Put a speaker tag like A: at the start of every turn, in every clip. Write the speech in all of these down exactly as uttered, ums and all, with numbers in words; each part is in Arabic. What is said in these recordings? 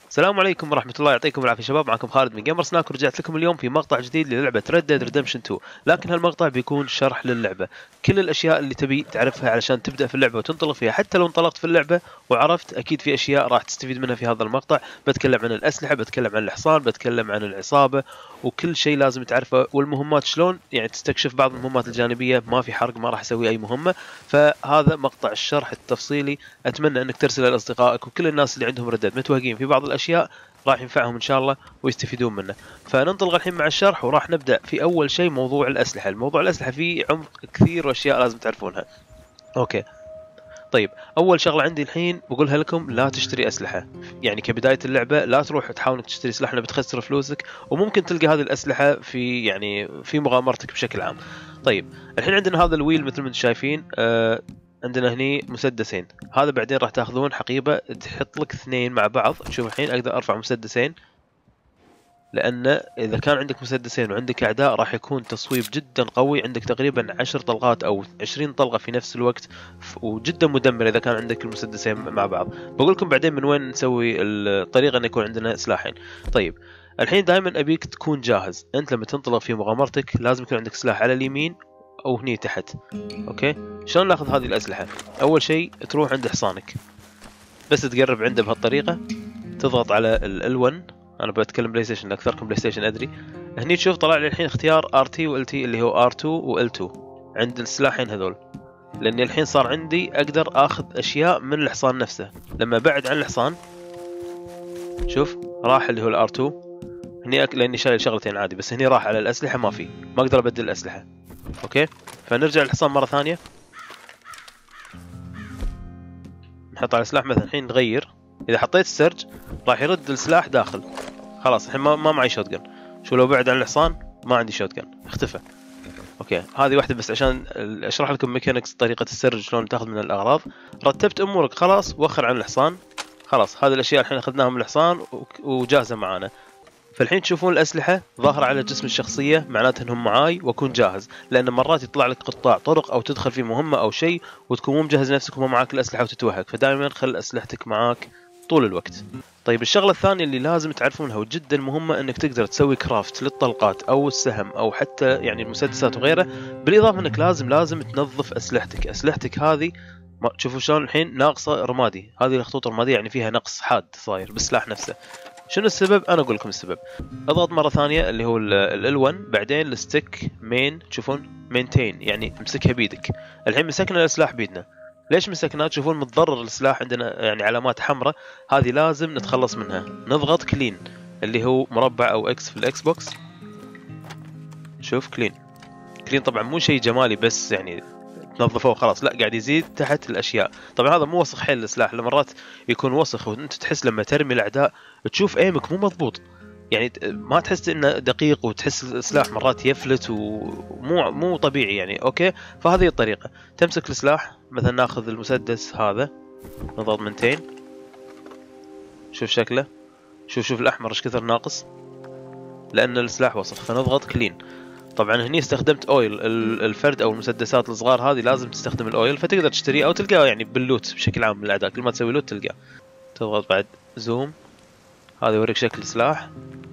A: السلام عليكم ورحمة الله يعطيكم العافية شباب. معكم خالد من جيمر سناك ورجعت لكم اليوم في مقطع جديد للعبة Red Dead Redemption تو، لكن هالمقطع بيكون شرح للعبة، كل الأشياء اللي تبي تعرفها علشان تبدأ في اللعبة وتنطلق فيها. حتى لو انطلقت في اللعبة وعرفت أكيد في أشياء راح تستفيد منها في هذا المقطع. بتكلم عن الأسلحة، بتكلم عن الحصان، بتكلم عن العصابة وكل شيء لازم تعرفه، والمهمات شلون يعني تستكشف بعض المهمات الجانبية. ما في حرق، ما راح أسوي أي مهمة، فهذا مقطع الشرح التفصيلي. أتمنى أنك ترسله لأصدقائك وكل الناس اللي عندهم ردد متوهقين في بعض الأشياء، راح ينفعهم ان شاء الله ويستفيدون منه. فننطلق الحين مع الشرح وراح نبدا في اول شيء موضوع الاسلحه. الموضوع الاسلحه فيه عمق كثير واشياء لازم تعرفونها. اوكي طيب، اول شغله عندي الحين بقولها لكم، لا تشتري اسلحه. يعني كبدايه اللعبه لا تروح تحاول انك تشتري سلاح لانه بتخسر فلوسك، وممكن تلقى هذه الاسلحه في يعني في مغامرتك بشكل عام. طيب الحين عندنا هذا الويل مثل ما انتم شايفين. آه عندنا هني مسدسين، هذا بعدين راح تاخذون حقيبه تحط لك اثنين مع بعض. شوف الحين اقدر ارفع مسدسين، لان اذا كان عندك مسدسين وعندك اعداء راح يكون تصويب جدا قوي. عندك تقريبا عشر طلقات او عشرين طلقه في نفس الوقت، وجدا مدمر اذا كان عندك المسدسين مع بعض. بقول لكم بعدين من وين نسوي الطريقه ان يكون عندنا سلاحين. طيب الحين دائما ابيك تكون جاهز. انت لما تنطلق في مغامرتك لازم يكون عندك سلاح على اليمين او هني تحت. اوكي شلون ناخذ هذه الاسلحه؟ اول شيء تروح عند حصانك، بس تقرب عنده بهالطريقه، تضغط على ال واحد. انا بتكلم بلاي ستيشن، اكثركم بلاي ستيشن ادري. هني تشوف طلع لي الحين اختيار ار تي وال تي اللي هو ار تو وال تو عند السلاحين هذول، لاني الحين صار عندي اقدر اخذ اشياء من الحصان نفسه. لما بعد عن الحصان شوف راح اللي هو الار تو هني أك... لاني شايل شغلتين عادي، بس هني راح على الاسلحه ما في، ما اقدر ابدل الاسلحه. اوكي فنرجع للحصان مره ثانيه، نحط على السلاح مثلا. الحين نغير، اذا حطيت السرج راح يرد السلاح داخل. خلاص الحين ما, ما معي شوت جن. شو لو بعد عن الحصان ما عندي شوت جن، اختفى. اوكي هذه واحده بس عشان اشرح لكم ميكانكس طريقه السرج شلون تاخذ من الاغراض. رتبت امورك خلاص، وخر عن الحصان. خلاص هذه الاشياء الحين اخذناها من الحصان وجاهزه معانا. فالحين تشوفون الاسلحه ظاهره على جسم الشخصيه، معناته انهم معاي واكون جاهز. لان مرات يطلع لك قطاع طرق او تدخل في مهمه او شيء وتكون مو مجهز نفسك وما معاك الاسلحه وتتوهق، فدائما خل اسلحتك معاك طول الوقت. طيب الشغله الثانيه اللي لازم تعرفونها وجدا مهمه، انك تقدر تسوي كرافت للطلقات او السهم او حتى يعني المسدسات وغيره. بالاضافه انك لازم لازم تنظف اسلحتك. اسلحتك هذه تشوفوا شلون الحين ناقصه رمادي، هذه الخطوط الرماديه يعني فيها نقص حاد صاير بالسلاح نفسه. شنو السبب؟ انا اقول لكم السبب. اضغط مره ثانيه اللي هو ال واحد، بعدين الستيك مين، تشوفون مينتين يعني امسكها بيدك. الحين مسكنا السلاح بيدنا، ليش مسكناه؟ تشوفون متضرر السلاح عندنا يعني علامات حمراء، هذه لازم نتخلص منها. نضغط كلين اللي هو مربع او اكس في الاكس بوكس. شوف كلين، كلين طبعا مو شيء جمالي بس يعني تنظفوه خلاص، لا قاعد يزيد تحت الاشياء. طبعا هذا مو وسخ حيل السلاح، لمرات يكون وسخ وانت تحس لما ترمي الاعداء تشوف ايمك مو مضبوط، يعني ما تحس انه دقيق، وتحس السلاح مرات يفلت ومو مو طبيعي يعني. اوكي فهذه الطريقه. تمسك السلاح مثلا، ناخذ المسدس هذا، نضغط منتين، شوف شكله، شوف شوف الاحمر ايش كثر ناقص لان السلاح وسخ، فنضغط كلين. طبعا هني استخدمت اويل. الفرد او المسدسات الصغار هذه لازم تستخدم الاويل، فتقدر تشتريه او تلقاه يعني باللوت بشكل عام من الاعداء. كل ما تسوي لوت تلقاه. تضغط بعد زوم، هذا يوريك شكل السلاح.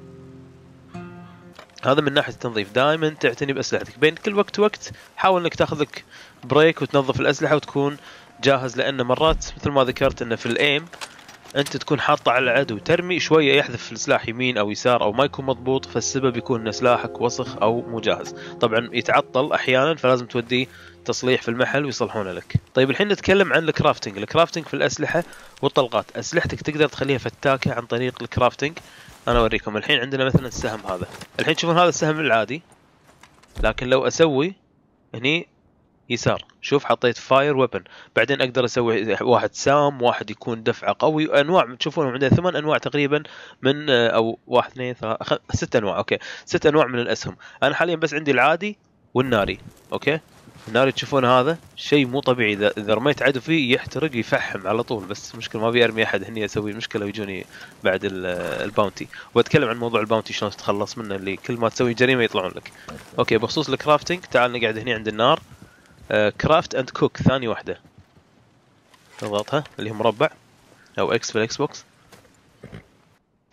A: هذا من ناحيه التنظيف. دائما تعتني باسلحتك، بين كل وقت وقت حاول انك تاخذ لك بريك وتنظف الاسلحه وتكون جاهز، لان مرات مثل ما ذكرت انه في الايم انت تكون حاطه على العدو، ترمي شويه يحذف السلاح يمين او يسار او ما يكون مضبوط، فالسبب يكون ان سلاحك وسخ او مو جاهز. طبعا يتعطل احيانا فلازم توديه تصليح في المحل ويصلحونه لك. طيب الحين نتكلم عن الكرافتنج. الكرافتنج في الاسلحه والطلقات. اسلحتك تقدر تخليها فتاكه عن طريق الكرافتنج. انا اوريكم الحين. عندنا مثلا السهم هذا، الحين تشوفون هذا السهم العادي، لكن لو اسوي هني يسار شوف حطيت فاير ويبن، بعدين اقدر اسوي واحد سام، واحد يكون دفعه قوي، انواع تشوفون عندنا ثمان انواع تقريبا من او واحد اثنين ثلاثة ست انواع. اوكي ست انواع من الاسهم. انا حاليا بس عندي العادي والناري. اوكي الناري تشوفون هذا شيء مو طبيعي، اذا اذا رميت عدو فيه يحترق يفحم على طول، بس مشكله ما ابي ارمي احد هني اسوي مشكله ويجوني بعد الباونتي. واتكلم عن موضوع الباونتي شلون تتخلص منه، اللي كل ما تسوي جريمه يطلعون لك. اوكي بخصوص الكرافتنج تعال نقعد هني عند النار. كرافت اند كوك ثاني واحده، نضغطها اللي هي مربع او اكس في الاكس بوكس.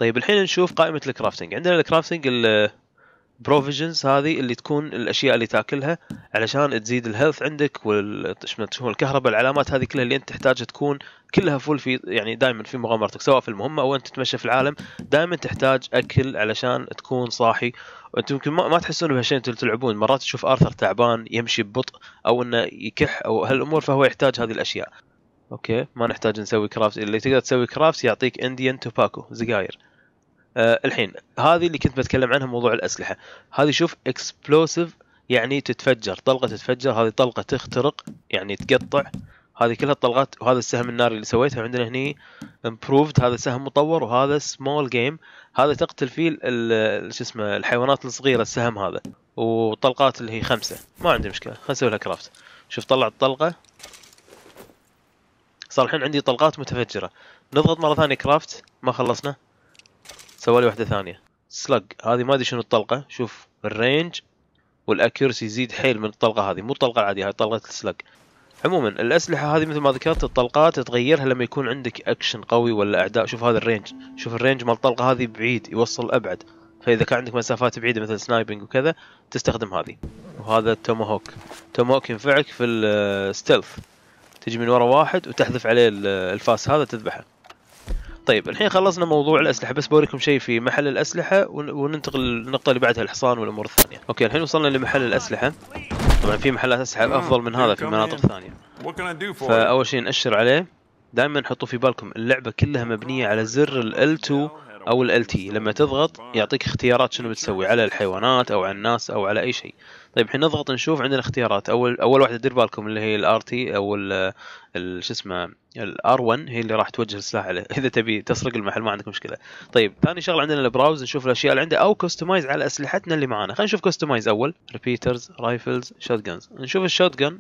A: طيب الحين نشوف قائمه الكرافتنج. عندنا الكرافتنج البروفيجنز، هذه اللي تكون الاشياء اللي تاكلها علشان تزيد الهيلث عندك، والشو الكهرباء، العلامات هذه كلها اللي انت تحتاجها تكون كلها فول في يعني دائما في مغامرتك، سواء في المهمه او انت تتمشى في العالم. دائما تحتاج اكل علشان تكون صاحي. وانت يمكن ما, ما تحسون بهالشيء انتم تلعبون، مرات تشوف ارثر تعبان يمشي ببطء او انه يكح او هالامور، فهو يحتاج هذه الاشياء. اوكي، ما نحتاج نسوي كرافت. اللي تقدر تسوي كرافت يعطيك انديان توباكو زقاير. آه الحين هذه اللي كنت بتكلم عنها، موضوع الاسلحه. هذه شوف اكسبلوسيف يعني تتفجر، طلقه تتفجر، هذه طلقه تخترق يعني تقطع. هذه كلها الطلقات. وهذا السهم الناري اللي سويته. عندنا هني امبروفد، هذا سهم مطور، وهذا سمول جيم، هذا تقتل فيه شو اسمه الحيوانات الصغيره السهم هذا. وطلقات اللي هي خمسه، ما عندي مشكله، خلينا نسوي لها كرافت. شوف طلع الطلقه، صار الحين عندي طلقات متفجره. نضغط مره ثانيه كرافت، ما خلصنا، سوالي واحده ثانيه سلج. هذه ما ادري شنو الطلقه. شوف الرينج والاكيورسي يزيد حيل من الطلقه هذه، مو الطلقه العاديه، هاي طلقه السلج. عموما الاسلحه هذه مثل ما ذكرت، الطلقات تغيرها لما يكون عندك اكشن قوي ولا اعداء. شوف هذا الرينج، شوف الرينج مال الطلقه هذه بعيد، يوصل ابعد. فاذا كان عندك مسافات بعيده مثل سنايبنج وكذا تستخدم هذه. وهذا التوماهوك، توماهوك ينفعك في الستيلث، تجي من ورا واحد وتحذف عليه الفاس هذا تذبحه. طيب الحين خلصنا موضوع الاسلحه، بس بوريكم شيء في محل الاسلحه وننتقل للنقطه اللي بعدها، الحصان والامور الثانيه. اوكي الحين وصلنا لمحل الاسلحه. طبعا في محلات اسلحه افضل من هذا في مناطق ثانيه. فاول شيء نأشر عليه، دائما حطوا في بالكم اللعبه كلها مبنيه على زر ال إل تو او ال إل تي، لما تضغط يعطيك اختيارات شنو بتسوي على الحيوانات او على الناس او على اي شيء. طيب الحين نضغط نشوف عندنا اختيارات. اول اول واحده دير بالكم اللي هي الار تي او ال شو اسمه الار واحد، هي اللي راح توجه السلاح عليه اذا تبي تسرق المحل ما عندك مشكله. طيب ثاني شغله عندنا البراوز، نشوف الاشياء اللي عنده او كستمايز على اسلحتنا اللي معانا. خلينا نشوف كستمايز اول. ريبيترز، رايفلز، شوت جنز. نشوف الشوت جن.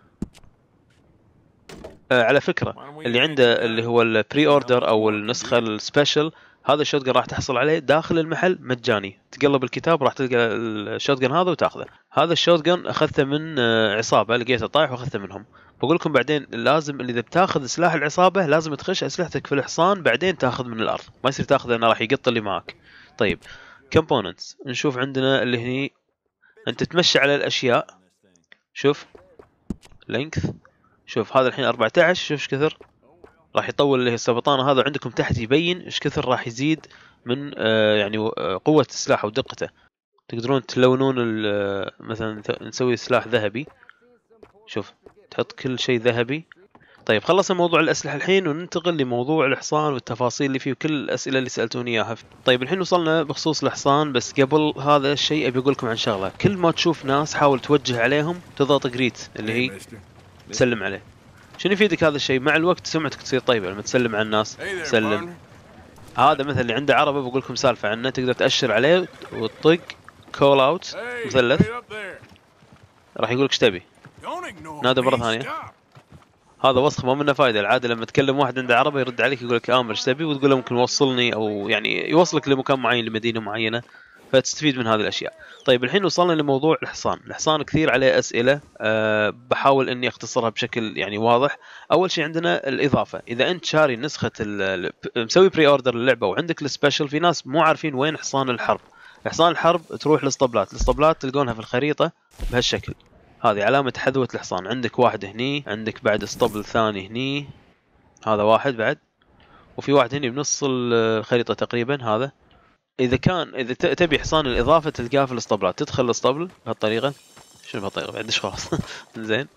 A: آه على فكره اللي عنده اللي هو البري اوردر او النسخه السبيشل، هذا الشوت جن راح تحصل عليه داخل المحل مجاني. تقلب الكتاب راح تلقى الشوت جن هذا وتاخذه. هذا الشوت جن اخذته من عصابه، لقيته طايح واخذته منهم. بقول لكم بعدين لازم اللي اذا بتاخذ سلاح العصابه لازم تخش اسلحتك في الحصان، بعدين تاخذ من الارض، ما يصير تاخذه لانه راح يقط اللي معك. طيب كومبوننتس، نشوف عندنا اللي هني انت تمشي على الاشياء. شوف لينث، شوف هذا الحين أربعة عشر، شوف ايش كثر راح يطول اللي هي السبطانه هذا. عندكم تحت يبين ايش كثر راح يزيد من آه يعني آه قوه السلاح ودقته. تقدرون تلونون مثلا نسوي سلاح ذهبي، شوف تحط كل شيء ذهبي. طيب خلصنا موضوع الاسلحه الحين وننتقل لموضوع الحصان والتفاصيل اللي فيه وكل الاسئله اللي سالتوني اياها. طيب الحين وصلنا بخصوص الحصان، بس قبل هذا الشيء ابي اقول لكم عن شغله. كل ما تشوف ناس حاول توجه عليهم، تضغط جريت اللي هي تسلم عليه. شنو يفيدك هذا الشيء؟ مع الوقت سمعتك تصير طيبه لما تسلم على الناس. سلم. هذا مثلا اللي عنده عربه بقول لكم سالفه عنه، تقدر تاشر عليه وتطق كول اوت مثلث، راح يقول لك ايش تبي. نادى مره ثانيه. هذا وسخ ما منه فايده. العاده لما تكلم واحد عنده عربه يرد عليك يقول لك امر ايش تبي، وتقول له ممكن وصلني، او يعني يوصلك لمكان معين لمدينه معينه، فتستفيد من هذه الاشياء. طيب الحين وصلنا لموضوع الحصان. الحصان كثير عليه اسئله، أه بحاول اني اختصرها بشكل يعني واضح. اول شيء عندنا الاضافه. اذا انت شاري نسخه مسوي بري اوردر للعبه وعندك السبيشل، في ناس مو عارفين وين حصان الحرب. حصان الحرب تروح للاسطبلات، الاسطبلات تلقونها في الخريطه بهالشكل. هذه علامه حذوه الحصان. عندك واحد هني، عندك بعد اسطبل ثاني هني، هذا واحد بعد، وفي واحد هني بنص الخريطه تقريبا. هذا اذا كان اذا تبي حصان الاضافه تلقاه في الاسطبلات، تدخل الاسطبل بهالطريقه. شنو بهالطريقه بعدش خلاص. زين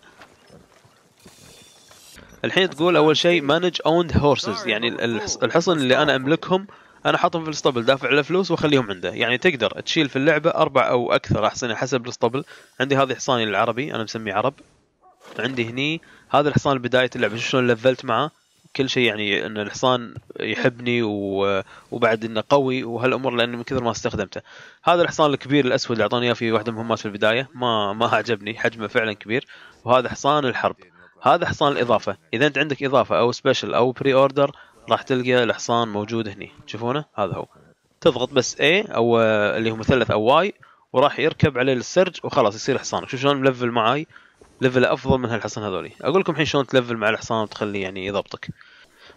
A: الحين تقول اول شيء مانج اوند هورسز، يعني الحصن اللي انا املكهم انا حاطهم في الاسطبل، دافع له فلوس واخليهم عنده. يعني تقدر تشيل في اللعبه اربع او اكثر احصنه حسب الاسطبل. عندي هذه حصاني العربي انا مسميه عرب. عندي هني هذا الحصان بدايه اللعبه، شوف شلون لفلت معاه كل شيء، يعني ان الحصان يحبني وبعد انه قوي وهالامور، لان من كثر ما استخدمته. هذا الحصان الكبير الاسود اللي اعطاني اياه في واحده من المهمات في البدايه، ما ما عجبني، حجمه فعلا كبير. وهذا حصان الحرب. هذا حصان الاضافه. اذا انت عندك اضافه او سبيشل او بري اوردر راح تلقى الحصان موجود هني، تشوفونه هذا هو. تضغط بس A او اللي هو مثلث او Y وراح يركب عليه السرج وخلاص يصير حصانك. شوف شلون ملفل معاي، ليفل افضل من هالحصان هذولي. اقول لكم الحين شلون تلفل مع الحصان وتخليه يعني يضبطك.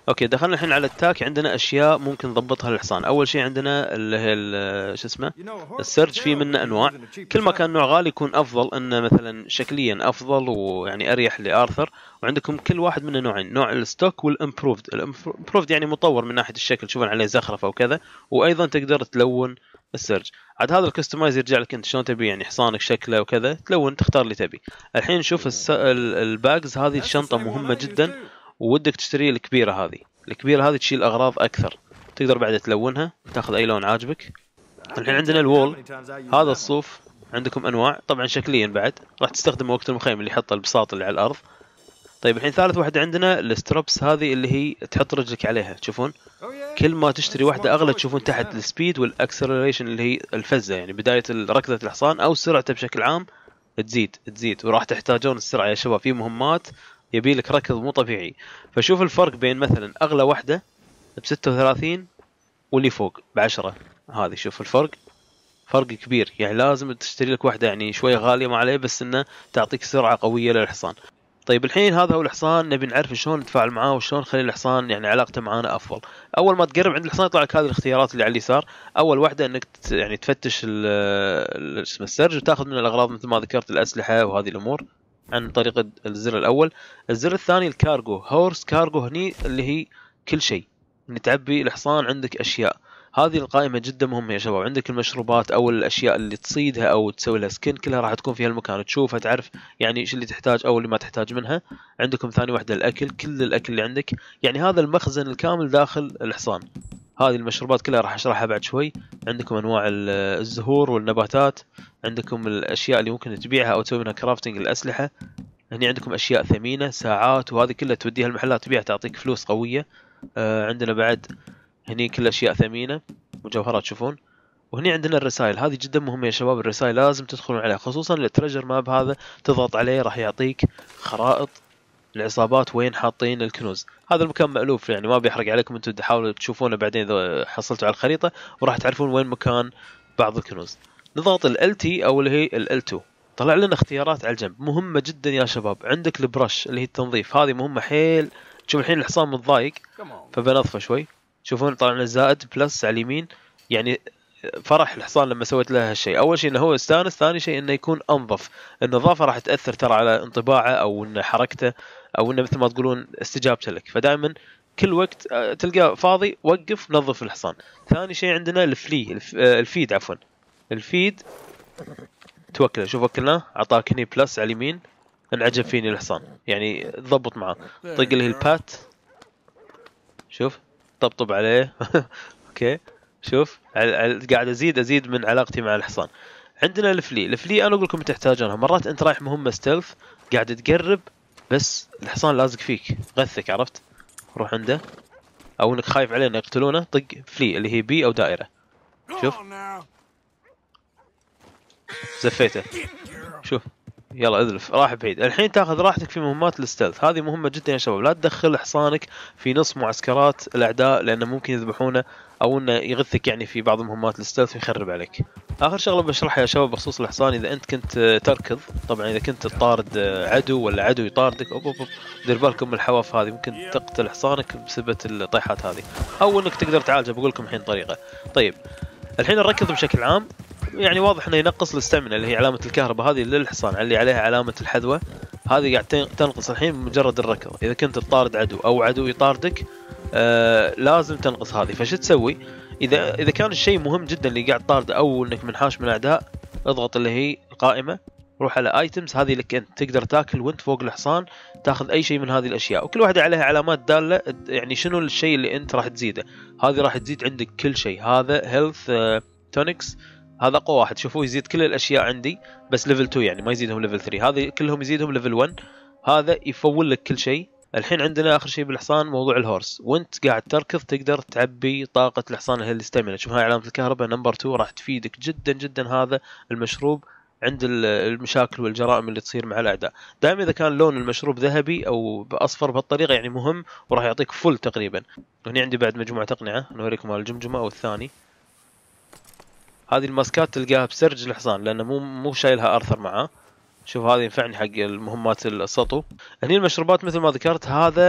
A: اوكي دخلنا الحين على التاك. عندنا اشياء ممكن نضبطها للحصان. اول شيء عندنا اللي هي شو اسمه السرج، في منه انواع، كل ما كان نوع غالي يكون افضل، انه مثلا شكليا افضل ويعني اريح لارثر. وعندكم كل واحد منه نوعين، نوع الستوك والامبروفد. الامبروفد يعني مطور من ناحيه الشكل، تشوفون عليه زخرفه وكذا، وايضا تقدر تلون السرج. عاد هذا الكستمايز يرجع لك انت شلون تبي، يعني حصانك شكله وكذا تلون، تختار اللي تبي. الحين نشوف الس... الباجز. هذه الشنطه مهمه جدا، وودك تشتري الكبيره هذه. الكبيره هذه تشيل اغراض اكثر، تقدر بعد تلونها، تاخذ اي لون عاجبك. الحين عندنا الوول، هذا الصوف عندكم انواع طبعا شكليا، بعد راح تستخدمه وقت المخيم اللي يحط البساط اللي على الارض. طيب الحين ثالث واحده عندنا الستروبس، هذه اللي هي تحط رجلك عليها. تشوفون كل ما تشتري واحده اغلى تشوفون تحت السبيد والاكسلريشن اللي هي الفزه، يعني بدايه ركضه الحصان او سرعته بشكل عام تزيد تزيد. وراح تحتاجون السرعه يا شباب، في مهمات يبي لك ركض مو طبيعي. فشوف الفرق بين مثلا اغلى واحده ب ستة وثلاثين واللي فوق ب عشرة. هذه شوف الفرق، فرق كبير. يعني لازم تشتري لك واحده يعني شويه غاليه ما عليه، بس انه تعطيك سرعه قويه للحصان. طيب الحين هذا هو الحصان، نبي نعرف شلون نتفاعل معاه وشلون نخلي الحصان يعني علاقته معانا افضل. اول ما تقرب عند الحصان يطلع لك هذه الاختيارات اللي على اليسار. اول واحده انك يعني تفتش اسمه السرج وتاخذ من الاغراض مثل ما ذكرت، الاسلحه وهذه الامور عن طريق الزر الاول. الزر الثاني الكارغو، هورس كارغو، هني اللي هي كل شيء، ان تعبي الحصان عندك اشياء. هذه القائمه جدا مهمه يا شباب. عندك المشروبات او الاشياء اللي تصيدها او تسوي لها سكن، كلها راح تكون في هالمكان، تشوفها تعرف يعني ايش اللي تحتاج او اللي ما تحتاج منها. عندكم ثاني واحده الاكل، كل الاكل اللي عندك، يعني هذا المخزن الكامل داخل الحصان. هذه المشروبات كلها راح اشرحها بعد شوي. عندكم انواع الزهور والنباتات، عندكم الاشياء اللي ممكن تبيعها او تسوي منها كرافتنج، الاسلحه. هني عندكم اشياء ثمينه، ساعات، وهذه كلها توديها المحلات تبيعها تعطيك فلوس قويه. آه عندنا بعد هني كل اشياء ثمينه، مجوهرات تشوفون. وهني عندنا الرسائل، هذه جدا مهمه يا شباب. الرسائل لازم تدخلون عليها، خصوصا التريجر ماب هذا تضغط عليه راح يعطيك خرائط العصابات وين حاطين الكنوز. هذا المكان مألوف يعني ما بيحرق عليكم، انتم تحاولوا تشوفونه بعدين اذا حصلتوا على الخريطه، وراح تعرفون وين مكان بعض الكنوز. نضغط ال تي او اللي هي ال تو، طلع لنا اختيارات على الجنب مهمه جدا يا شباب. عندك البرش اللي هي التنظيف، هذه مهمه حيل. شوف الحين الحصان متضايق فبنظفه شوي. شوفون طلع لنا زائد بلس على اليمين، يعني فرح الحصان لما سويت له هالشيء. اول شيء انه هو استانس، ثاني شيء انه يكون انظف. النظافه راح تاثر ترى على انطباعه او انه حركته او انه مثل ما تقولون استجابته لك. فدائما كل وقت تلقاه فاضي وقف نظف الحصان. ثاني شيء عندنا الفلي الفيد عفوا الفيد توكله. شوف وكلناه اعطاك هني بلس على اليمين. انعجب فيني الحصان يعني تضبط معاه. طق اللي هي البات، شوف طبطب عليه اوكي شوف قاعد ازيد ازيد من علاقتي مع الحصان. عندنا الفلي، الفلي انا اقول لكم تحتاجونها مرات. انت رايح مهمه ستيلث قاعد تقرب بس الحصان لازق فيك غثك، عرفت؟ روح عنده، او انك خايف عليه انه يقتلونه، طق فلي اللي هي بي او دائره. شوف زفيته، شوف يلا اذلف راح بعيد. الحين تاخذ راحتك في مهمات الستيلث، هذه مهمه جدا يا شباب. لا تدخل حصانك في نص معسكرات الاعداء لانه ممكن يذبحونه او انه يغثك يعني في بعض مهمات الستيلث ويخرب عليك. اخر شغله بشرحها يا شباب بخصوص الحصان، اذا انت كنت تركض، طبعا اذا كنت تطارد عدو ولا عدو يطاردك، اوب اوب دير بالكم من الحواف هذه، ممكن تقتل حصانك بسبب الطيحات هذه، او انك تقدر تعالجه. بقول لكم الحين طريقه. طيب الحين الركض بشكل عام يعني واضح انه ينقص الاستامينا اللي هي علامه الكهرباء هذه للحصان، اللي عليها علامه الحذوه هذه قاعد تنقص الحين بمجرد الركض. اذا كنت تطارد عدو او عدو يطاردك آه لازم تنقص هذه. فش تسوي؟ اذا اذا كان الشيء مهم جدا اللي قاعد طارده او انك منحاش من اعداء، اضغط اللي هي القائمه، روح على ايتمز، هذه لك انت تقدر تاكل وانت فوق الحصان، تاخذ اي شيء من هذه الاشياء، وكل واحده عليها علامات داله يعني شنو الشيء اللي انت راح تزيده. هذه راح تزيد عندك كل شيء. هذا هيلث تونكس، هذا اقوى واحد، شوفوا يزيد كل الاشياء عندي بس ليفل تو، يعني ما يزيدهم ليفل ثري، هذه كلهم يزيدهم ليفل ون. هذا يفول لك كل شيء. الحين عندنا اخر شيء بالحصان موضوع الهورس، وانت قاعد تركض تقدر تعبي طاقه الحصان اللي هي الاستامينا. شوف هاي علامه الكهرباء نمبر تو راح تفيدك جدا جدا هذا المشروب عند المشاكل والجرائم اللي تصير مع الاعداء. دائما اذا كان لون المشروب ذهبي او اصفر بهالطريقه يعني مهم، وراح يعطيك فل تقريبا. هنا عندي بعد مجموعه تقنعه نوريكم مال الجمجمه او الثاني. هذه الماسكات تلقاها بسرج الحصان لانه مو مو شايلها ارثر معاه. شوف هذه ينفعني حق المهمات السطو. هني المشروبات مثل ما ذكرت، هذا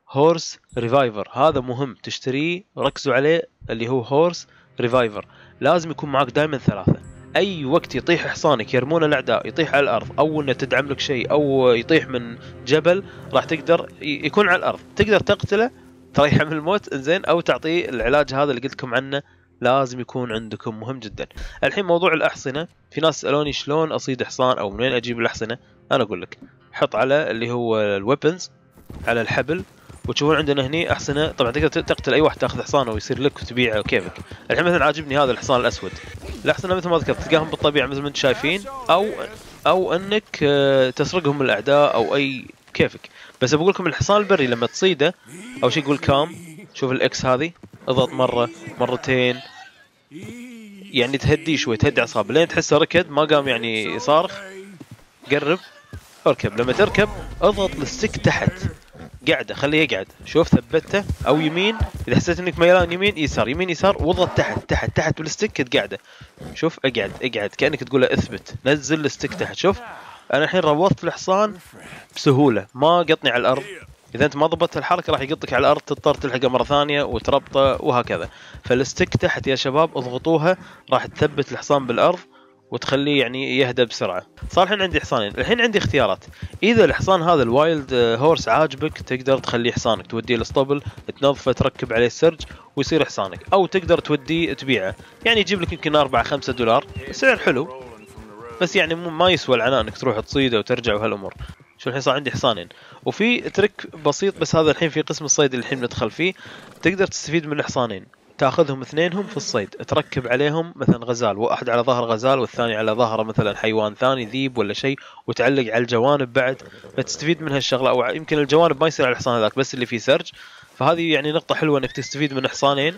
A: هورس ريفايفر، هذا مهم تشتريه، ركزوا عليه، اللي هو هورس ريفايفر. لازم يكون معك دائما ثلاثة. اي وقت يطيح حصانك يرمون الاعداء، يطيح على الارض او انه تدعم لك شيء او يطيح من جبل، راح تقدر يكون على الارض تقدر تقتله تريحه من الموت انزين، او تعطيه العلاج هذا اللي قلت لكم عنه، لازم يكون عندكم، مهم جدا. الحين موضوع الاحصنه، في ناس سالوني شلون اصيد حصان او من وين اجيب الاحصنه. انا اقول لك حط على اللي هو الويبنز على الحبل، وتشوفون عندنا هني احصنه. طبعا تقدر تقتل اي واحد تاخذ حصانه ويصير لك وتبيعه وكيفك. الحين مثلا عاجبني هذا الحصان الاسود. الاحصنه مثل ما ذكرت تلقاهم بالطبيعه مثل ما انتم شايفين، او او انك تسرقهم من الاعداء او اي كيفك. بس بقول لكم الحصان البري لما تصيده اول شيء يقول كام، شوف الاكس هذه، اضغط مره مرتين، يعني تهدي شوي، تهدي اعصابه لين تحسه ركض ما قام يعني يصارخ. قرب اركب، لما تركب اضغط الستيك تحت قاعده، خليه يقعد، شوف ثبته، او يمين اذا حسيت انك ميلان يمين يسار يمين يسار، واضغط تحت تحت تحت بالستيك قاعده. شوف اقعد اقعد كانك تقول له اثبت، نزل الستيك تحت. شوف انا الحين روضت الحصان بسهوله، ما قطني على الارض. اذا انت ما ضبطت الحركه راح يقطك على الارض، تضطر تلحقه مره ثانيه وتربطه وهكذا. فالستيك تحت يا شباب اضغطوها، راح تثبت الحصان بالارض وتخليه يعني يهدى بسرعه. صار الحين عندي حصانين. الحين عندي اختيارات، اذا الحصان هذا الوايلد هورس عاجبك تقدر تخليه حصانك، توديه الاسطبل تنظفه تركب عليه السرج ويصير حصانك، او تقدر توديه تبيعه، يعني يجيب لك يمكن أربعة خمسة دولار، سعر حلو بس يعني ما يسوى العناء انك تروح تصيده وترجع وهالامور. شو الحين صار عندي حصانين. وفي ترك بسيط بس هذا الحين في قسم الصيد اللي الحين ندخل فيه، تقدر تستفيد من الحصانين، تاخذهم اثنينهم في الصيد، تركب عليهم مثلا غزال، واحد على ظهر غزال والثاني على ظهره مثلا حيوان ثاني ذيب ولا شيء، وتعلق على الجوانب بعد، فتستفيد من هالشغله. او يمكن الجوانب ما يصير على الحصان هذاك بس اللي فيه سرج، فهذه يعني نقطه حلوه انك تستفيد من حصانين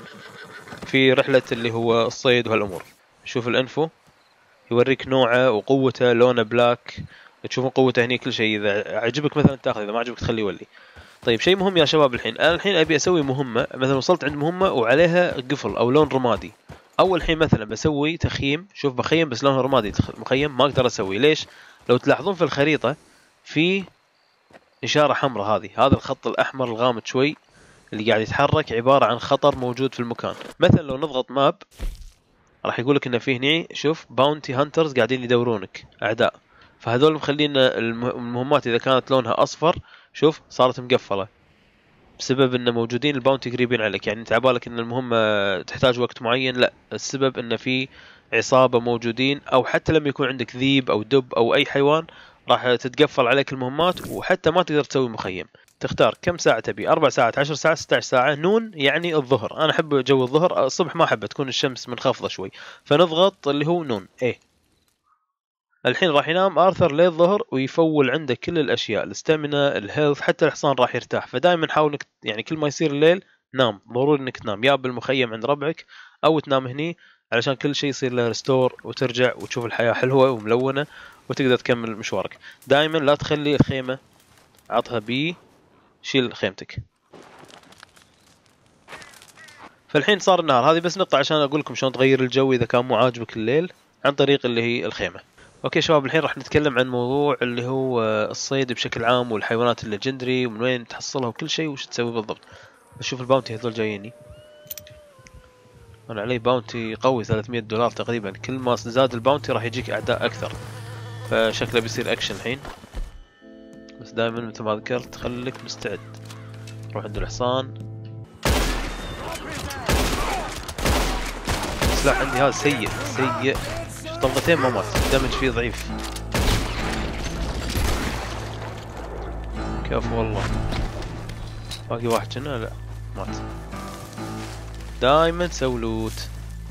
A: في رحله اللي هو الصيد وهالامور. شوف الانفو يوريك نوعه وقوته، لونه بلاك، تشوفون قوته هني كل شيء. اذا عجبك مثلا تاخذ، اذا ما عجبك تخليه يولي. طيب شيء مهم يا شباب، الحين انا الحين ابي اسوي مهمه، مثلا وصلت عند مهمه وعليها قفل او لون رمادي. اول حين مثلا بسوي تخييم، شوف بخيم بس لونه رمادي مخيم، ما اقدر اسوي. ليش؟ لو تلاحظون في الخريطه في اشاره حمراء، هذه هذا الخط الاحمر الغامض شوي اللي قاعد يتحرك عباره عن خطر موجود في المكان. مثلا لو نضغط ماب راح يقول لك ان في هني شوف باونتي هانترز قاعدين يدورونك اعداء، فهذول مخلين المهمات اذا كانت لونها اصفر شوف صارت مقفله بسبب ان موجودين الباونتي قريبين عليك. يعني انت عبالك ان المهمه تحتاج وقت معين، لا، السبب ان في عصابه موجودين، او حتى لما يكون عندك ذيب او دب او اي حيوان راح تتقفل عليك المهمات وحتى ما تقدر تسوي مخيم. تختار كم ساعة تبي، أربع ساعات، عشر ساعات، ستة عشر ساعة. نون يعني الظهر، أنا أحب جو الظهر، الصبح ما أحبه تكون الشمس منخفضة شوي، فنضغط اللي هو نون إيه. الحين راح ينام آرثر ليه الظهر ويفول عنده كل الأشياء، الاستامينا، الهيلث، حتى الحصان راح يرتاح. فدائما حاول إنك يعني كل ما يصير الليل نام، ضروري إنك تنام يا بالمخيم عند ربعك أو تنام هني علشان كل شيء يصير له ريستور وترجع وتشوف الحياة حلوة وملونة وتقدر تكمل مشوارك. دائما لا تخلي الخيمة، عطها بي، شيل خيمتك. فالحين صار النهار، هذه بس نقطة عشان أقول لكم شلون تغير الجو إذا كان مو عاجبك الليل عن طريق اللي هي الخيمة. اوكي شباب، الحين راح نتكلم عن موضوع اللي هو الصيد بشكل عام والحيوانات الليجندري ومن وين تحصلها وكل شيء وش تسوي بالضبط. بشوف الباونتي هذول جاييني، انا علي باونتي قوي ثلاثمية دولار تقريبا، كل ما زاد الباونتي راح يجيك اعداء اكثر، فشكله بيصير اكشن الحين. بس دائما مثل ما ذكرت خليك مستعد. روح عند الحصان. السلاح عندي هذا سيء سيء، طلقتين ما مات، الدمج فيه ضعيف. كفو والله. باقي واحد كنا لا مات. دايما سوي لوت.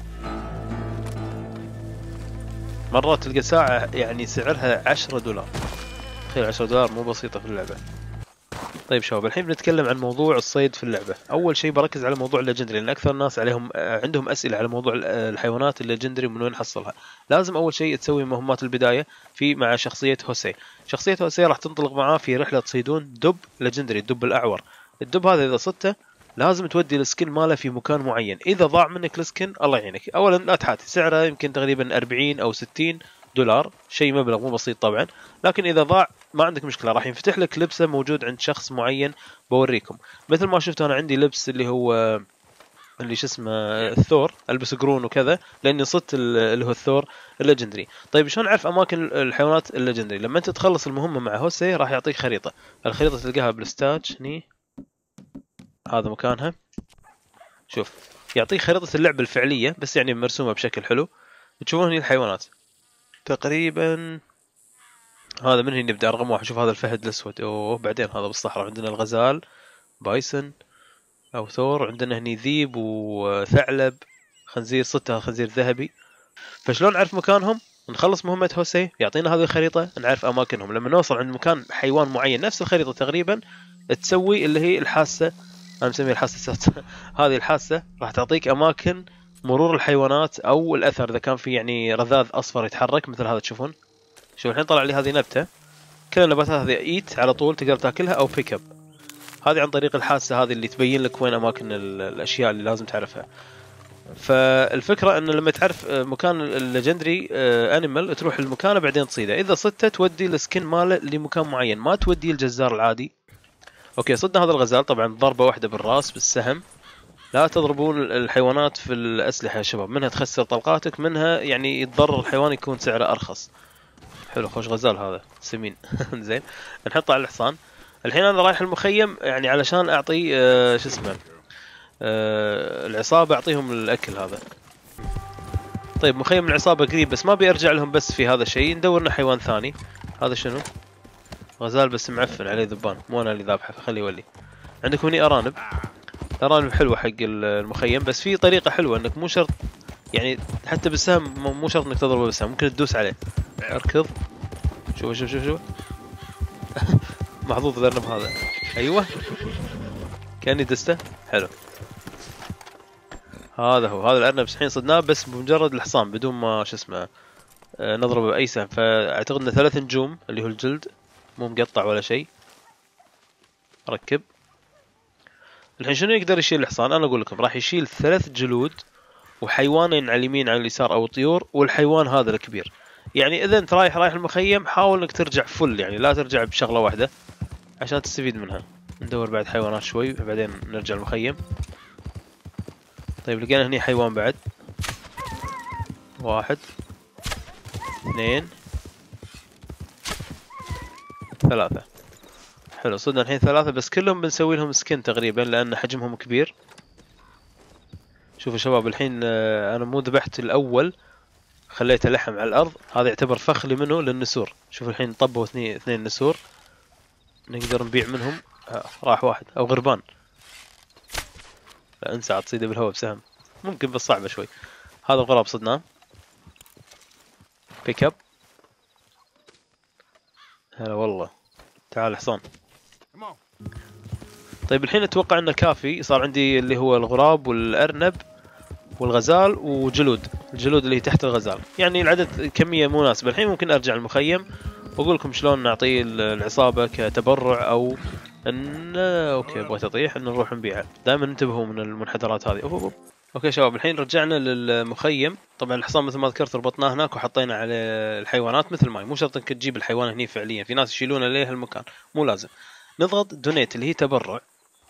A: مرات تلقى ساعة يعني سعرها عشرة دولار، تخيل عشرة دولار مو بسيطة في اللعبة. طيب شباب، الحين بنتكلم عن موضوع الصيد في اللعبة. أول شيء بركز على موضوع الليجندري، لأن أكثر الناس عليهم عندهم أسئلة على موضوع الحيوانات الليجندري ومن وين نحصلها. لازم أول شيء تسوي مهمات البداية في مع شخصية هوسي. شخصية هوسي راح تنطلق معاه في رحلة تصيدون دب ليجندري، الدب الأعور. الدب هذا إذا صدته لازم تودي السكن ماله في مكان معين، إذا ضاع منك السكن الله يعينك. أولا لا تحاتي، سعره يمكن تقريبا أربعين أو ستين دولار، شيء مبلغ مو بسيط طبعا، لكن اذا ضاع ما عندك مشكله، راح ينفتح لك لبسه موجود عند شخص معين بوريكم. مثل ما شفتوا انا عندي لبس اللي هو اللي شو اسمه الثور، البس قرون وكذا لاني صدت اللي هو الثور الليجندري. طيب شلون اعرف اماكن الحيوانات الليجندري؟ لما انت تخلص المهمه مع هوسي راح يعطيك خريطه، الخريطه تلقاها بالستاج هني، هذا مكانها. شوف يعطيك خريطه اللعبه الفعليه بس يعني مرسومه بشكل حلو. تشوفون هني الحيوانات تقريبا، هذا من هنا نبدا رقم واحد. شوف هذا الفهد الاسود، اوه بعدين هذا بالصحراء عندنا الغزال بايسن او ثور، عندنا هني ذيب وثعلب، خنزير صدتها خنزير ذهبي. فشلون نعرف مكانهم؟ نخلص مهمة هوسي يعطينا هذه الخريطة نعرف اماكنهم. لما نوصل عند مكان حيوان معين نفس الخريطة تقريبا تسوي اللي هي الحاسة، انا مسميها الحاسة هذه الحاسة راح تعطيك اماكن مرور الحيوانات او الاثر اذا كان في يعني رذاذ اصفر يتحرك مثل هذا. تشوفون شوف الحين طلع لي هذه نبتة، كل النباتات هذه ايت على طول تقدر تاكلها او بيك اب، هذه عن طريق الحاسة هذه اللي تبين لك وين اماكن الاشياء اللي لازم تعرفها. فالفكرة ان لما تعرف مكان الليجندري انيمال تروح لمكانه بعدين تصيده، اذا صدته تودي السكن ماله لمكان معين، ما تودي الجزار العادي. اوكي صدنا هذا الغزال طبعا ضربة واحدة بالراس بالسهم. لا تضربون الحيوانات في الاسلحة يا شباب، منها تخسر طلقاتك، منها يعني يتضرر الحيوان يكون سعره ارخص. حلو خوش غزال هذا سمين زين نحطه على الحصان. الحين انا رايح المخيم يعني علشان اعطي آه شو اسمه آه العصابة، اعطيهم الاكل هذا. طيب مخيم العصابة قريب بس ما بيرجع لهم بس في هذا الشيء، ندور لنا حيوان ثاني. هذا شنو؟ غزال بس معفن عليه ذبان، مو انا اللي ذابحه فخليه يولي. عندكم هني ارانب، الارانب حلوة حق المخيم بس في طريقة حلوة انك مو شرط يعني حتى بالسهم مو شرط انك تضربه بالسهم، ممكن تدوس عليه. اركض شوف شوف شوف شوف محظوظ الارنب هذا، ايوه كاني دسته. حلو هذا هو، هذا الارنب الحين صدناه بس بمجرد الحصان بدون ما شو اسمه آه نضربه باي سهم. فاعتقد انه ثلاث نجوم اللي هو الجلد مو مقطع ولا شيء. ركب الحين شنو يقدر يشيل الحصان؟ انا اقول لكم راح يشيل ثلاث جلود وحيوانين على اليمين على اليسار او طيور والحيوان هذا الكبير. يعني اذا انت رايح رايح المخيم حاول انك ترجع فل، يعني لا ترجع بشغله واحده عشان تستفيد منها. ندور بعد حيوانات شوي بعدين نرجع المخيم. طيب لقينا هني حيوان بعد، واحد اثنين ثلاثة. حلو صدنا الحين ثلاثة بس كلهم بنسوي لهم سكن تقريبا لان حجمهم كبير. شوفوا شباب الحين انا مو ذبحت الاول، خليته لحم على الارض، هذا يعتبر فخلي منه للنسور. شوفوا الحين طبوا اثنين اثنين نسور نقدر نبيع منهم. آه راح واحد او غربان، لا انسى تصيده بالهواء بسهم ممكن بس صعبة شوي. هذا الغراب صدناه بيك اب. هلا والله تعال حصان. طيب الحين اتوقع انه كافي، صار عندي اللي هو الغراب والارنب والغزال وجلود، الجلود اللي تحت الغزال، يعني العدد كمية مناسبة. الحين ممكن ارجع المخيم واقول لكم شلون نعطيه العصابة كتبرع او ان اوكي بغيت اطيح ان نروح نبيعه. دائما انتبهوا من المنحدرات هذه. أوه أوه. اوكي شباب الحين رجعنا للمخيم. طبعا الحصان مثل ما ذكرت ربطناه هناك وحطينا على الحيوانات مثل ما مو شرط انك تجيب الحيوان هني فعليا، في ناس يشيلونه ليه المكان مو لازم. نضغط دونيت اللي هي تبرع.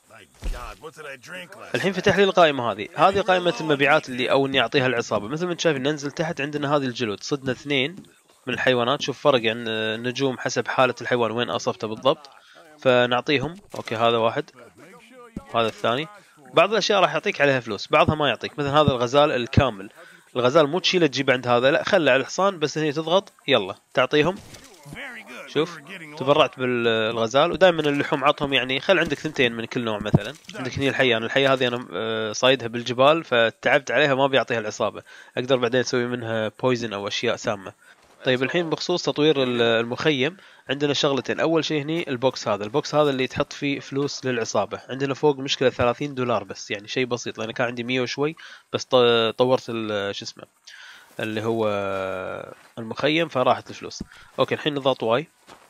A: الحين فتح لي القائمة هذه، هذه قائمة المبيعات اللي او اني اعطيها العصابة. مثل ما انت شايف ننزل تحت عندنا هذه الجلود، صدنا اثنين من الحيوانات. شوف فرق يعني النجوم حسب حالة الحيوان وين اصبته بالضبط فنعطيهم. اوكي هذا واحد هذا الثاني. بعض الاشياء راح يعطيك عليها فلوس بعضها ما يعطيك، مثل هذا الغزال الكامل، الغزال مو تشيله تجيب عند هذا لا خله على الحصان بس هني تضغط يلا تعطيهم. شوف تبرعت بالغزال. ودائما اللحوم عطهم يعني خل عندك ثنتين من كل نوع. مثلا عندك هني الحية، انا الحية هذه انا صايدها بالجبال فتعبت عليها ما بيعطيها العصابة، اقدر بعدين اسوي منها بويزن او اشياء سامة. طيب الحين بخصوص تطوير المخيم عندنا شغلتين. اول شيء هني البوكس هذا، البوكس هذا اللي تحط فيه فلوس للعصابة. عندنا فوق مشكلة ثلاثين دولار بس يعني شيء بسيط لان كان عندي مية وشوي بس طورت شو اسمه اللي هو المخيم فراحت الفلوس. اوكي الحين نضغط واي.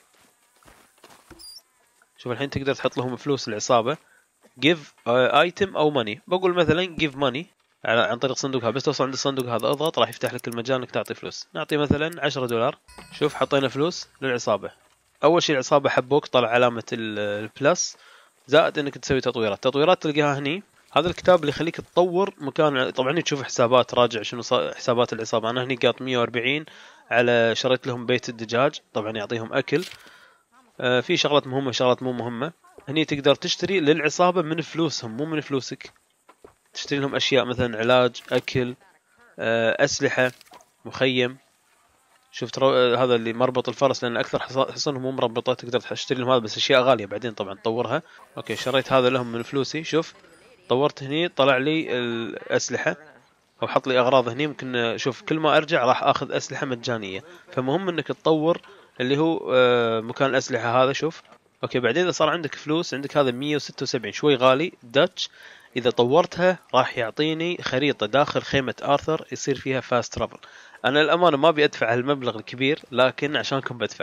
A: شوف الحين تقدر تحط لهم فلوس العصابة give item او money. بقول مثلا give money عن طريق صندوق هذا. بس توصل عند الصندوق هذا اضغط راح يفتح لك المجال انك تعطي فلوس. نعطي مثلا عشرة دولار. شوف حطينا فلوس للعصابة. اول شيء العصابة حبوك طلع علامة البلس، زائد انك تسوي تطويرات. تطويرات تلقاها هني. هذا الكتاب اللي يخليك تطور مكان. طبعا تشوف حسابات، راجع شنو حسابات العصابة. انا هني قاط مية وأربعين على شريت لهم بيت الدجاج، طبعا يعطيهم اكل. آه في شغلات مهمة شغلات مو مهمة. هني تقدر تشتري للعصابة من فلوسهم مو من فلوسك. تشتري لهم اشياء مثلا علاج، اكل، آه اسلحة، مخيم. شفت رو... هذا اللي مربط الفرس، لان اكثر حصنهم مو مربطه. تقدر تشتري لهم هذا بس اشياء غاليه بعدين طبعا تطورها. اوكي شريت هذا لهم من فلوسي. شوف طورت هني طلع لي الاسلحه، او حط لي اغراض هني. ممكن شوف كل ما ارجع راح اخذ اسلحه مجانيه. فمهم انك تطور اللي هو مكان الاسلحه هذا. شوف اوكي بعدين اذا صار عندك فلوس، عندك هذا مية وستة وسبعين شوي غالي داتش. اذا طورتها راح يعطيني خريطه داخل خيمه آرثر يصير فيها فاست ترافل. انا الامانه ما ابي ادفع هالمبلغ الكبير، لكن عشانكم بدفع.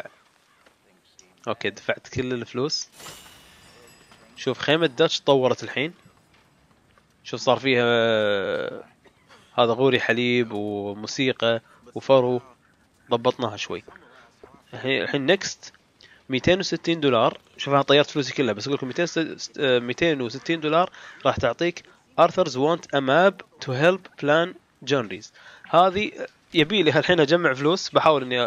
A: اوكي دفعت كل الفلوس. شوف خيمه داتش طورت الحين. شوف صار فيها هذا غوري حليب وموسيقى وفرو، ضبطناها شوي. الحين نكست مئتين وستين دولار. شوف انا طيرت فلوسي كلها، بس اقول لكم مئتين وستين دولار راح تعطيك Arthur's want a map to help plan journeys. هذه يبي لي الحين اجمع فلوس. بحاول اني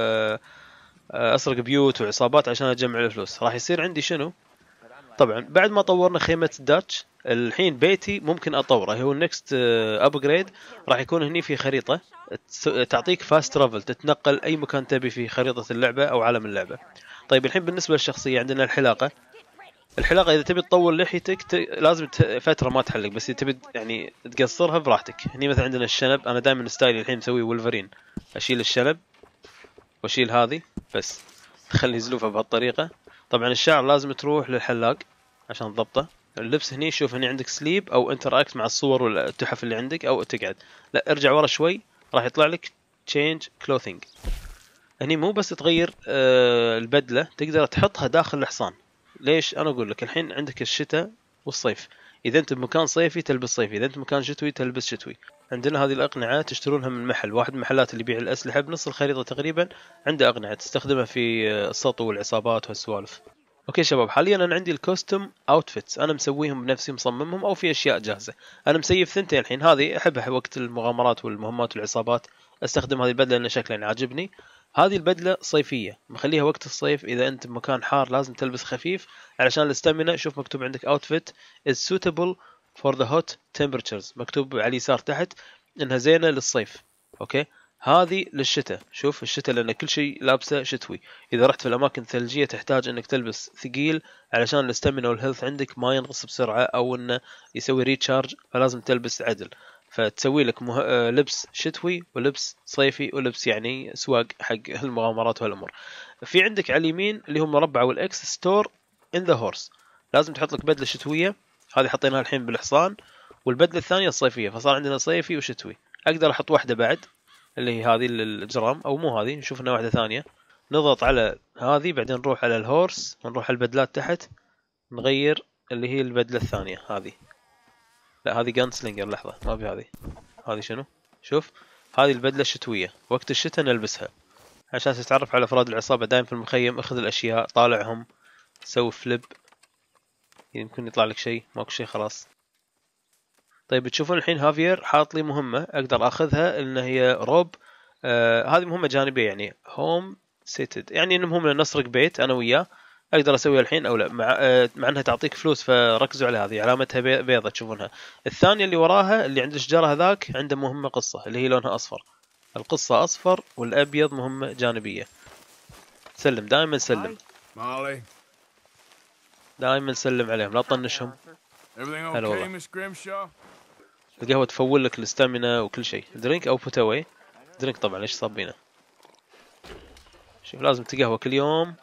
A: اسرق بيوت وعصابات عشان اجمع الفلوس. راح يصير عندي شنو؟ طبعا بعد ما طورنا خيمة داتش، الحين بيتي ممكن اطوره. هو النكست ابجريد راح يكون هني في خريطة تعطيك فاست ترافل، تتنقل اي مكان تبي في خريطة اللعبة او عالم اللعبة. طيب الحين بالنسبة للشخصية عندنا الحلاقة. الحلاقة إذا تبي تطول لحيتك ت... لازم ت... فترة ما تحلق، بس إذا تبي يعني تقصرها براحتك. هني مثلا عندنا الشنب. أنا دائما ستايلي الحين مسوي ولفرين، أشيل الشنب وأشيل هذه بس تخلي زلوفة بهالطريقة. طبعا الشعر لازم تروح للحلاق عشان تضبطه. اللبس هني شوف هني عندك سليب أو انتراكت مع الصور والتحف اللي عندك، أو تقعد. لا ارجع ورا شوي راح يطلع لك change clothing. هني مو بس تغير آه البدلة، تقدر تحطها داخل الحصان. ليش؟ انا اقول لك الحين عندك الشتاء والصيف. اذا انت بمكان صيفي تلبس صيفي، اذا انت بمكان شتوي تلبس شتوي. عندنا هذه الاقنعه تشترونها من محل واحد من المحلات اللي يبيع الاسلحه بنص الخريطه تقريبا. عنده اقنعه تستخدمها في السطو والعصابات وهالسوالف. اوكي شباب حاليا انا عندي الكوستم اوتفيتس، انا مسويهم بنفسي مصممهم او في اشياء جاهزه. انا مسيف ثنتين الحين. هذه احبها وقت المغامرات والمهمات والعصابات، استخدم هذه البدله لان شكلها يعني عاجبني. هذه البدلة صيفية مخليها وقت الصيف. إذا أنت بمكان حار لازم تلبس خفيف علشان الاستامينا. شوف مكتوب عندك outfit is suitable for the hot temperatures، مكتوب على اليسار تحت إنها زينة للصيف. أوكي هذه للشتاء. شوف الشتاء لأن كل شيء لابسه شتوي. إذا رحت في الأماكن الثلجية تحتاج إنك تلبس ثقيل علشان الاستامينا والهيلث عندك ما ينقص بسرعة أو إنه يسوي ريتشارج، فلازم تلبس عدل. فتسوي لك مه... لبس شتوي ولبس صيفي ولبس يعني سواق حق المغامرات والامور. في عندك على اليمين اللي هو مربع والاكس ستور ان ذا هورس، لازم تحط لك بدله شتويه. هذه حطيناها الحين بالحصان، والبدله الثانيه الصيفيه. فصار عندنا صيفي وشتوي. اقدر احط واحده بعد اللي هي هذه الجرام، او مو هذه، نشوف لنا واحده ثانيه. نضغط على هذه بعدين نروح على الهورس ونروح على البدلات تحت نغير اللي هي البدله الثانيه هذه. لا هذه جان سلينجر. لحظة ما ابي هذه. هذه شنو؟ شوف هذه البدلة الشتوية وقت الشتاء نلبسها عشان تتعرف على افراد العصابة. دايم في المخيم اخذ الاشياء طالعهم سوي فليب، يمكن يطلع لك شيء. ماكو شيء خلاص. طيب تشوفون الحين هافير حاط لي مهمة اقدر اخذها ان هي روب. آه هذه مهمة جانبية يعني هوم سيتد، يعني انه مهمة نسرق بيت انا وياه. اقدر اسويها الحين او لا، مع آه مع انها تعطيك فلوس فركزوا على هذه علامتها بيضة تشوفونها. الثانية اللي وراها اللي عند الشجرة هذاك عنده مهمة قصة اللي هي لونها اصفر. القصة اصفر والابيض مهمة جانبية. سلم دائما سلم دائما سلم عليهم لا تطنشهم. هلا والله. القهوة تفول لك الاستامينا وكل شيء. درينك او بوت اواي. درينك طبعا ليش صابينه. شوف لازم تقهوى كل يوم.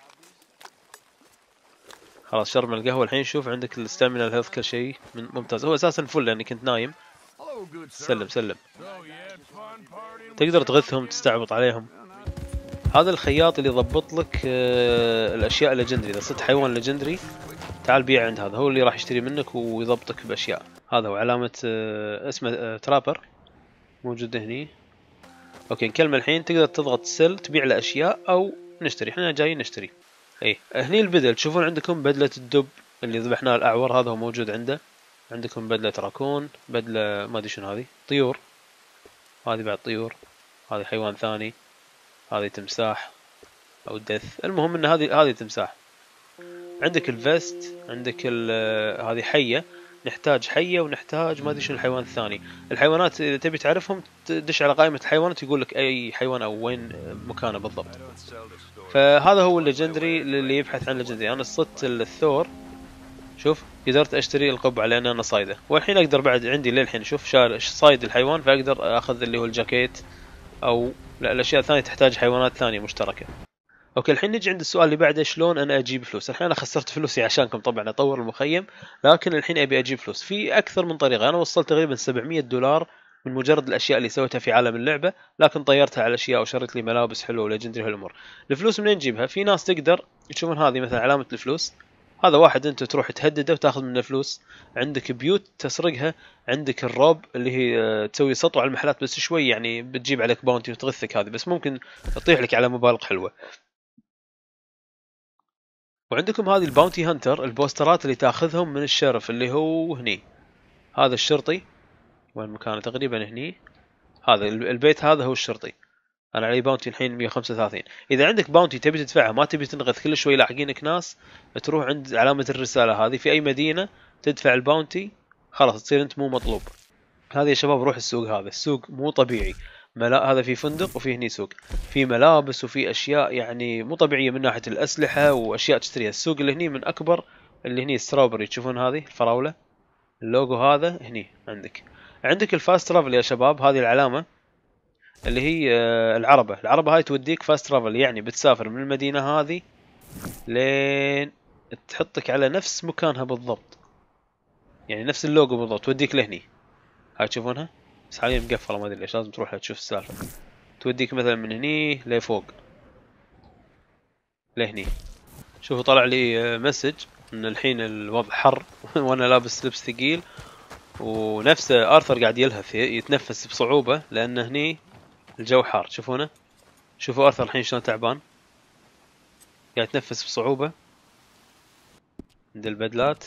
A: خلاص شربنا القهوة الحين. شوف عندك الاستامينا الهيلث كل شيء ممتاز. هو اساسا فل لاني كنت نايم. سلم سلم. تقدر تغثهم تستعبط عليهم. هذا الخياط اللي يضبط لك الاشياء الليجندري. اذا صرت حيوان ليجندري تعال بيع عند هذا، هو اللي راح يشتري منك ويضبطك باشياء. هذا هو علامة آه اسمه آه ترابر موجود هني. اوكي نكلمه الحين، تقدر تضغط سل تبيع له اشياء او نشتري، احنا جايين نشتري. اي هني البدل، تشوفون عندكم بدلة الدب اللي ذبحناه الاعور، هذا هو موجود عنده. عندكم بدلة راكون، بدلة ما ادري شنو هذه، طيور، هذه بعد طيور، هذه حيوان ثاني، هذه تمساح او دث، المهم ان هذه هذه تمساح. عندك الفيست، عندك هذه حية، نحتاج حية ونحتاج ما ادري شنو الحيوان الثاني. الحيوانات اذا تبي تعرفهم تدش على قائمة الحيوانات يقول لك اي حيوان او وين مكانه بالضبط. فهذا هو الليجندري اللي يبحث عن الليجندري. انا صدت الثور، شوف قدرت اشتري القبعة لان انا صايده، والحين اقدر بعد عندي للحين شوف شار صايد الحيوان، فاقدر اخذ اللي هو الجاكيت او لا الاشياء الثانية تحتاج حيوانات ثانية مشتركة. اوكي الحين نجي عند السؤال اللي بعده، شلون انا اجيب فلوس؟ الحين انا خسرت فلوسي عشانكم طبعا اطور المخيم، لكن الحين ابي اجيب فلوس في اكثر من طريقه. انا وصلت تقريبا سبعمية دولار من مجرد الاشياء اللي سويتها في عالم اللعبه، لكن طيرتها على اشياء وشريت لي ملابس حلوه وليجندري هالامور. الفلوس منين نجيبها؟ في ناس تقدر تشوفون هذه مثلا علامه الفلوس، هذا واحد انت تروح تهدده وتاخذ منه فلوس. عندك بيوت تسرقها، عندك الروب اللي هي تسوي سطو على المحلات بس شوي يعني بتجيب عليك باونتي وتغثك هذه، بس ممكن تطيح لك على مبالغ حلوه. وعندكم هذه الباونتي هانتر، البوسترات اللي تاخذهم من الشرف اللي هو هني. هذا الشرطي وين مكانه؟ تقريبا هني. هذا البيت هذا هو الشرطي، انا علي باونتي الحين مية وخمسة وثلاثين. اذا عندك باونتي تبي تدفعها ما تبي تنغث كل شوي لاحقينك ناس، تروح عند علامة الرسالة هذه في اي مدينة، تدفع الباونتي خلاص تصير انت مو مطلوب. هذا يا شباب روح السوق، هذا السوق مو طبيعي. ملا هذا في فندق وفي هني سوق، في ملابس وفي اشياء يعني مو طبيعيه من ناحيه الاسلحه واشياء تشتريها. السوق اللي هني من اكبر، اللي هني ستروبري تشوفون هذه الفراوله، اللوجو هذا هني عندك. عندك الفاست ترافل يا شباب، هذه العلامه اللي هي العربه، العربه هاي توديك فاست ترافل، يعني بتسافر من المدينه هذه لين تحطك على نفس مكانها بالضبط، يعني نفس اللوجو بالضبط توديك لهني. هاي تشوفونها بس حاليا مقفله ما ادري ليش، لازم تروح تشوف السالفه. توديك مثلا من هني لفوق لهني. شوفوا طلع لي مسج ان الحين الوضع حر وانا لابس لبس ثقيل، ونفسه ارثر قاعد يلهث يتنفس بصعوبه لان هني الجو حار. تشوفونه؟ شوفوا ارثر الحين شلون تعبان قاعد يتنفس بصعوبه. عند البدلات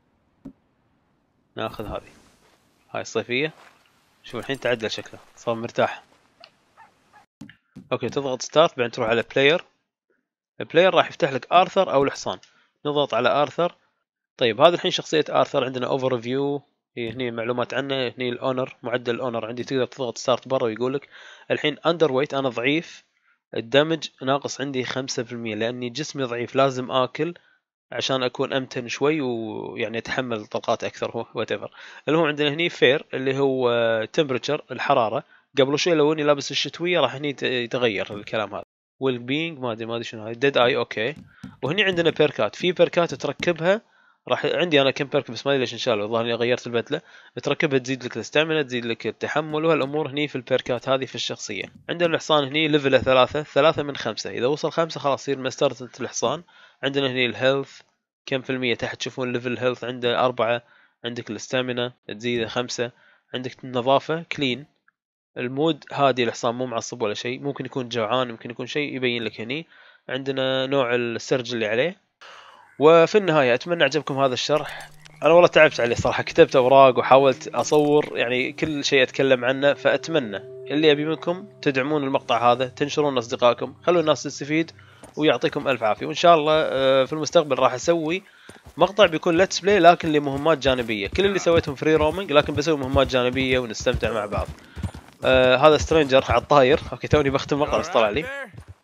A: ناخذ هذه، هاي الصيفيه. شوف الحين تعدل شكله صار مرتاح. اوكي تضغط ستارت بعدين تروح على بلاير. البلاير راح يفتح لك ارثر او الحصان، نضغط على ارثر. طيب هذا الحين شخصيه ارثر، عندنا اوفر فيو هني معلومات عنه، هني الاونر معدل الاونر عندي، تقدر تضغط ستارت برا ويقول لك الحين اندر ويت، انا ضعيف، الدمج ناقص عندي خمسة بالمية لاني جسمي ضعيف، لازم اكل عشان اكون امتن شوي ويعني اتحمل طاقات اكثر. هو وات ايفر. المهم عندنا هني فير اللي هو تمبرتشر الحراره، قبل شوي لو اني لابس الشتويه راح هني يتغير الكلام هذا. والبينج ما ادري ما ادري شنو هاي، ديد اي اوكي. وهني عندنا بيركات، في بيركات تركبها راح عندي انا كم بيرك بس ما ادري ليش انشالوا، الظاهر اني غيرت البدله. تركبها تزيد لك الاستامينا، تزيد لك التحمل وهالامور هني في البيركات هذه في الشخصيه. عندنا الحصان هني ليفله ثلاثة، ثلاثة من خمسة، اذا وصل خمسة خلاص يصير ماسترة الحصان. عندنا هني الهيلث كم في المية تحت، تشوفون ليفل هيلث عنده أربعة. عندك الاستامينا تزيده خمسة. عندك النظافة كلين. المود هادي، الحصان مو معصب ولا شيء، ممكن يكون جوعان ممكن يكون شيء يبين لك هني. عندنا نوع السرج اللي عليه. وفي النهاية أتمنى عجبكم هذا الشرح. أنا والله تعبت عليه صراحة، كتبت أوراق وحاولت أصور يعني كل شيء أتكلم عنه، فأتمنى اللي أبي منكم تدعمون المقطع هذا، تنشرون أصدقائكم، خلوا الناس تستفيد، ويعطيكم ألف عافية. وإن شاء الله في المستقبل راح أسوي مقطع بيكون ليتس بلاي لكن لمهمات جانبية، كل اللي سويتهم فري رومينج لكن بسوي مهمات جانبية ونستمتع مع بعض. آه هذا سترينجر على الطاير. اوكي توني بختم المقطع بس طلع لي.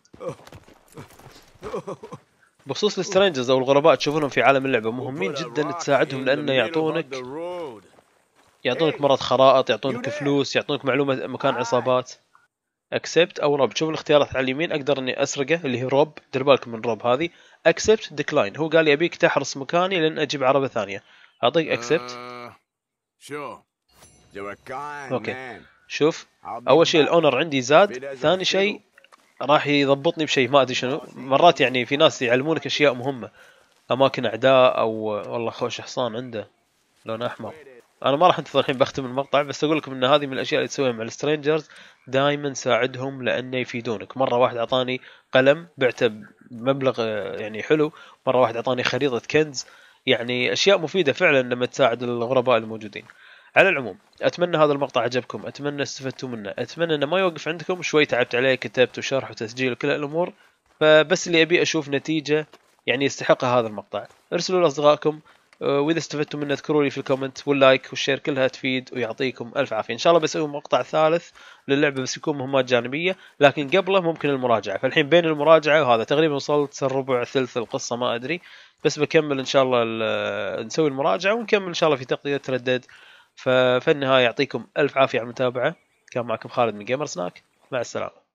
A: بخصوص السترينجرز او الغرباء تشوفونهم في عالم اللعبه مهمين جدا تساعدهم، لانه يعطونك يعطونك مرات خرائط، يعطونك فلوس، يعطونك معلومه مكان عصابات. اكسبت او روب، شوف الاختيارات على اليمين اقدر اني اسرقه اللي هي روب، دير بالكم من روب هذه. اكسبت ديكلاين، هو قال لي ابيك تحرس مكاني لين اجيب عربه ثانيه، اعطيك اكسبت. اوكي شوف اول شيء الاونر عندي زاد، ثاني شيء راح يضبطني بشيء ما ادري شنو، مرات يعني في ناس يعلمونك اشياء مهمه. اماكن اعداء، او والله خوش حصان عنده لون احمر. انا ما راح انتظر الحين بختم المقطع، بس اقول لكم ان هذه من الاشياء اللي تسويها مع السترينجرز. دائما ساعدهم لانه يفيدونك. مره واحد اعطاني قلم بعته بمبلغ آه، يعني حلو. مره واحد اعطاني خريطه كنز. يعني اشياء مفيده فعلا لما تساعد الغرباء الموجودين. على العموم اتمنى هذا المقطع عجبكم، اتمنى استفدتوا منه، اتمنى انه ما يوقف عندكم. شوي تعبت عليه، كتبت وشرح وتسجيل وكل الامور، فبس اللي ابي اشوف نتيجه يعني يستحقها هذا المقطع. ارسلوا لاصدقائكم، آه، واذا استفدتوا منه اذكروا لي في الكومنت، واللايك والشير كلها تفيد، ويعطيكم الف عافيه. ان شاء الله بسوي مقطع ثالث للعبه، بس يكون مهمات جانبيه، لكن قبله ممكن المراجعه. فالحين بين المراجعه وهذا تقريبا وصلت الربع ثلث القصه ما ادري، بس بكمل ان شاء الله نسوي المراجعه ونكمل ان شاء الله في تغطيه ردد. ففي النهايه يعطيكم الف عافيه على المتابعه. كان معكم خالد من جيمر سناك، مع السلامه.